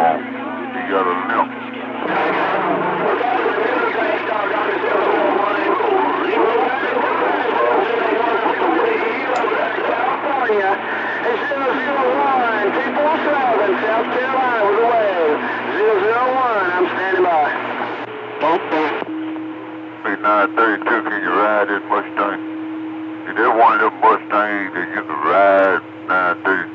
on. He got a limp. California, it's 001, 247, South Carolina with a wave. 001, I'm standing by. Hey, 932, can you ride this Mustang? Is that one of them Mustangs that you can ride, 932?